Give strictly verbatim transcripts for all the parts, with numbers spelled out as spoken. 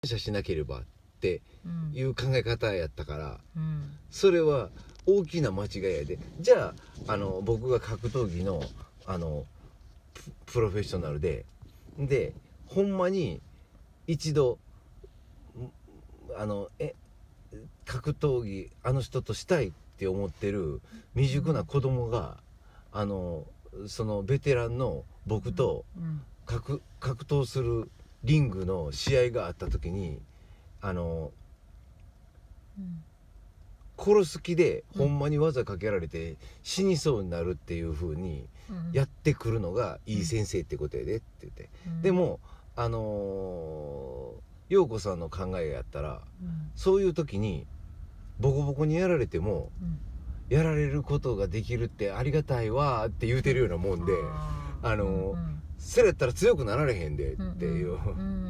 謝しなければっていう考え方やったから、 うん、 それは大きな間違いやで。じゃあ、あの僕が格闘技のあの プ, プロフェッショナルででほんまに一度あのえ格闘技あの人としたいって思ってる未熟な子供が、うん、あのそのベテランの僕と格、格闘するリングの試合があった時にあの、うん、殺す気でほんまに技かけられて死にそうになるっていう風にやってくるのがいい先生ってことやでって言って、うん、でもあのー、陽子さんの考えやったら、うん、そういう時にボコボコにやられても、うん、やられることができるってありがたいわって言うてるようなもんで、うん、あのーうんうんそれやったら強くなられへんでっていう、うんうん、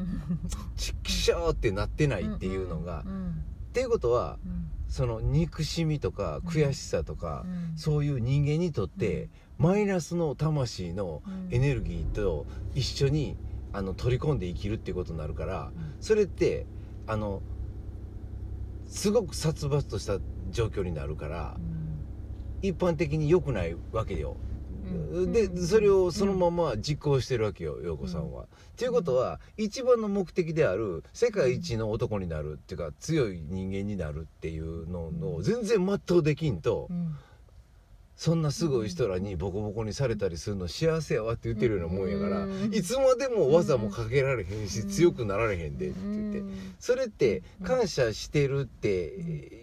ちっきしょーってなってないっていうのが、うんうん、っていうことは、うん、その憎しみとか悔しさとか、うん、そういう人間にとって、うん、マイナスの魂のエネルギーと一緒にあの取り込んで生きるっていうことになるから、うん、それってあのすごく殺伐とした状況になるから、うん、一般的に良くないわけよ。でそれをそのまま実行してるわけよ陽子さんは。と、うん、いうことは一番の目的である世界一の男になるっていうか強い人間になるっていうのを全然全うできんと、うん、そんなすごい人らにボコボコにされたりするの幸せやわって言ってるようなもんやから、うん、いつまでも技もかけられへんし、うん、強くなられへんでって言って、それって感謝してるって、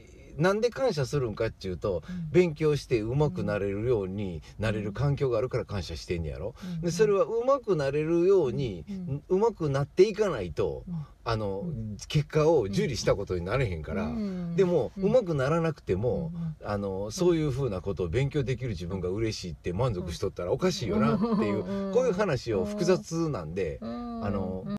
なんで感謝するんかっていうと、うん、勉強して上手くなれるようになれる環境があるから感謝してんねやろ、うん、でそれは上手くなれるように、うん、上手くなっていかないと、うん、あの、うん、結果を受理したことになれへんから、うん、でも、うん、上手くならなくても、うん、あのそういうふうなことを勉強できる自分が嬉しいって満足しとったらおかしいよなっていう、こういう話を複雑なんで、あの